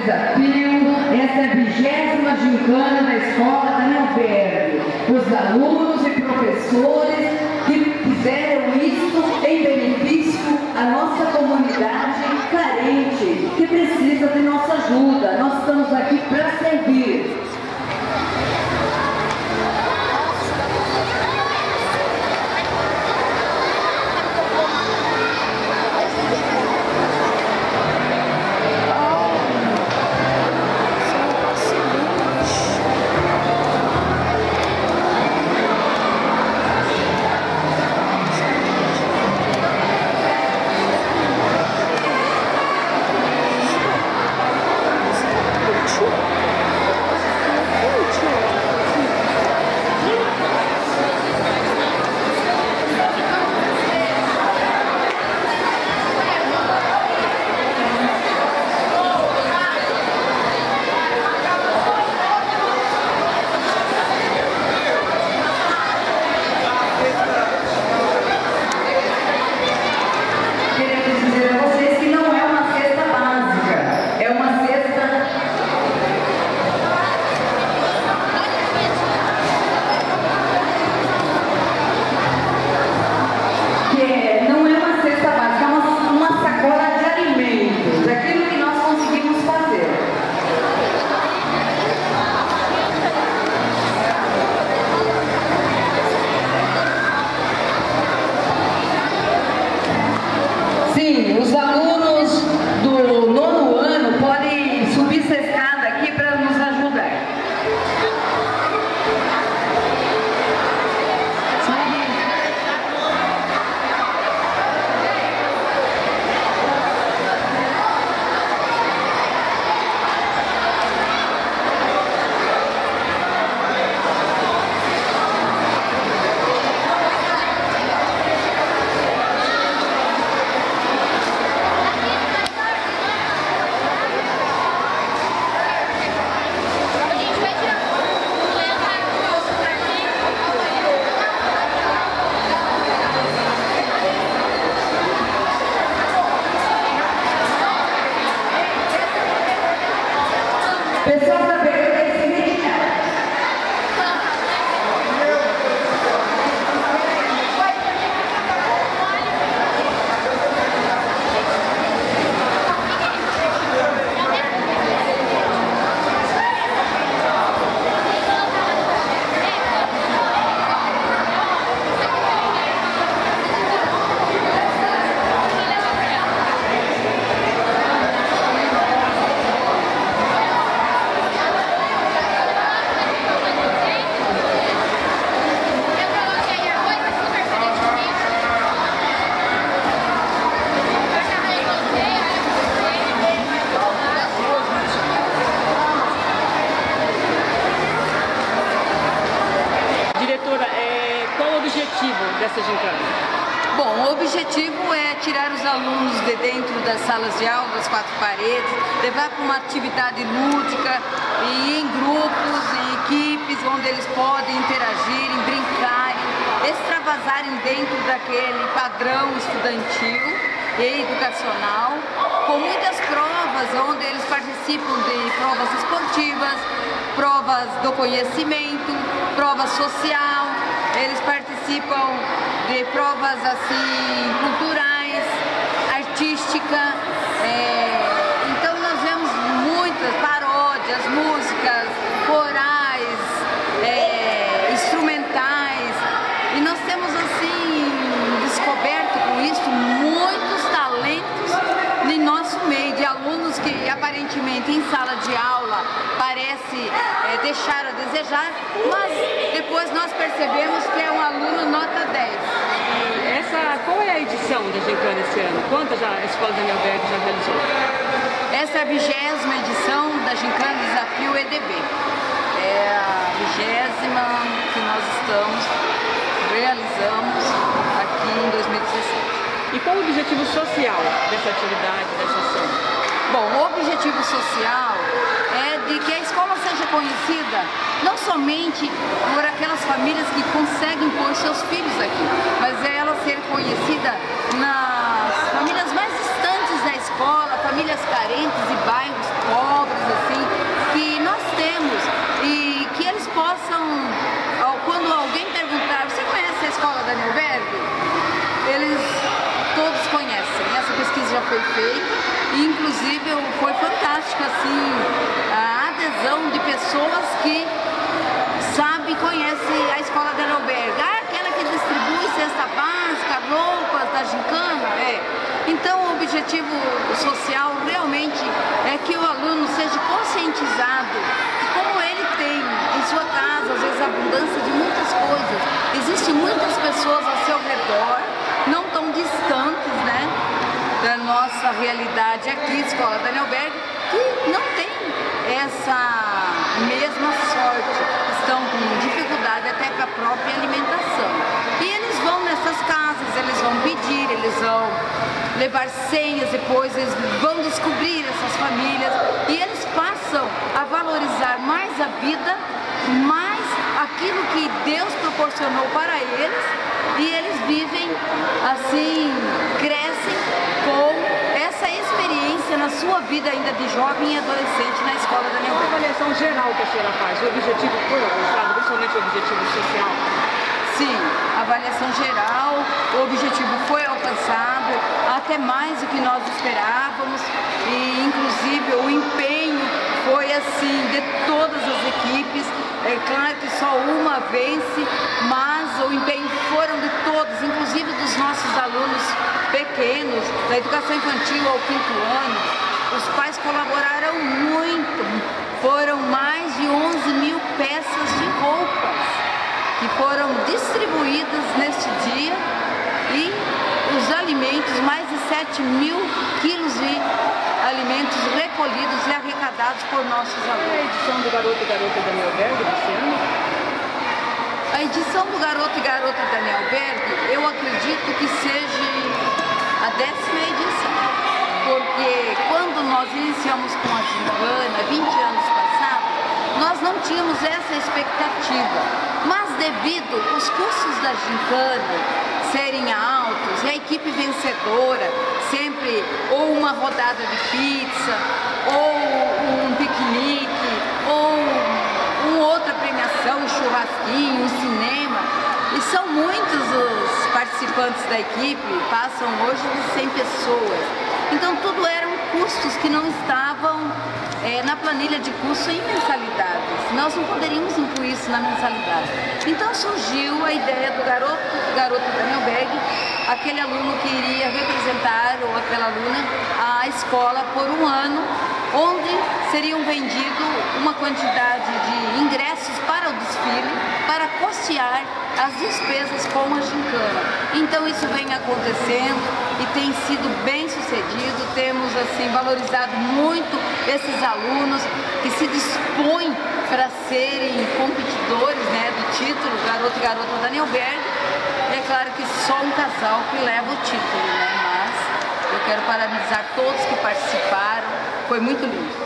Desafio, essa é a 20ª gincana da Escola Daniel Berg. Os alunos e professores que fizeram isso em benefício à nossa comunidade carente, que precisa de nossa ajuda. Nós estamos aqui para servir. Sim, os alunos do 9º ano podem subir essa escada aqui para nos ajudar. Pessoal da Berg tem que se retirar. Dessa gincana? Bom, o objetivo é tirar os alunos de dentro das salas de aula, das 4 paredes, levar para uma atividade lúdica e em grupos, em equipes, onde eles podem interagirem, brincarem, extravasarem dentro daquele padrão estudantil e educacional, com muitas provas, onde eles participam de provas esportivas, provas do conhecimento, prova social. Eles participam de provas assim culturais, artística. Então nós vemos muitas paródias, músicas, corais, instrumentais. E nós temos assim descoberto com isso muitos talentos em nosso meio, de alunos que aparentemente em sala de aula parece deixar a desejar, mas depois nós percebemos que é um aluno nota 10. Qual é a edição da gincana esse ano? Quantas já a Escola Daniel Berg já realizou? Essa é a 20ª edição da Gincana Desafio EDB. É a 20ª que nós realizamos aqui em 2017. E qual o objetivo social dessa atividade, dessa ação? Bom, o objetivo social é de que a escola seja conhecida não somente por aquelas famílias que conseguem pôr seus filhos aqui, mas é ela ser conhecida nas famílias mais distantes da escola, famílias carentes e bairros pobres, foi feita e inclusive foi fantástico assim, a adesão de pessoas que sabem e conhecem a escola Daniel Berg. Aquela que distribui cesta básica, roupas da gincana, Então o objetivo social realmente é que o aluno seja conscientizado que como ele tem em sua casa, às vezes, abundância de muitas coisas, existem muitas pessoas ao seu redor, não tão distantes, né, da nossa realidade aqui, Escola Daniel Berg, que não tem essa mesma sorte, estão com dificuldade até com a própria alimentação. E eles vão nessas casas, eles vão pedir, eles vão levar senhas, depois eles vão descobrir essas famílias e eles passam a valorizar mais a vida, mais aquilo que Deus proporcionou para eles, e eles vivem assim, crescem com essa experiência na sua vida ainda de jovem e adolescente na escola Daniel Berg. A avaliação geral que a senhora faz, o objetivo foi alcançado, principalmente o objetivo social? Sim, a avaliação geral, o objetivo foi alcançado, até mais do que nós esperávamos, e inclusive o empenho foi assim de todas as equipes. É claro que só uma vence, mas o empenho foram de todos, inclusive dos nossos alunos pequenos, da educação infantil ao 5º ano. Os pais colaboraram muito, foram mais de 11.000 peças de roupas que foram distribuídas neste dia, e os alimentos, mais de 7.000 quilos de alimentos recolhidos e arrecadados por nossos alunos. A edição do Garoto e Garota Daniel Berg desse ano? A edição do Garoto e Garota Daniel Berg, eu acredito que seja a 10ª edição, porque quando nós iniciamos com a gincana, 20 anos passados, nós não tínhamos essa expectativa, mas devido aos custos da gincana serem altos e a equipe vencedora sempre ou uma rodada de pizza, ou um piquenique, ou uma outra premiação, um churrasquinho, um cinema, e são muitos os participantes da equipe, passam hoje de 100 pessoas, então tudo eram custos que não estavam na planilha de custo em mensalidades. Nós não poderíamos incluir isso na mensalidade. Então surgiu a ideia do Garoto Daniel Berg, aquele aluno que iria representar, ou aquela aluna, a escola por um ano, onde seriam vendidos uma quantidade de ingressos para o desfile, para custear as despesas com a gincana. Então isso vem acontecendo e tem sido bem sucedido, temos assim valorizado muito esses alunos que se dispõem para serem competidores, né, do título Garoto e Garota Daniel Berg. É claro que só um casal que leva o título, né, mas eu quero parabenizar todos que participaram, foi muito lindo.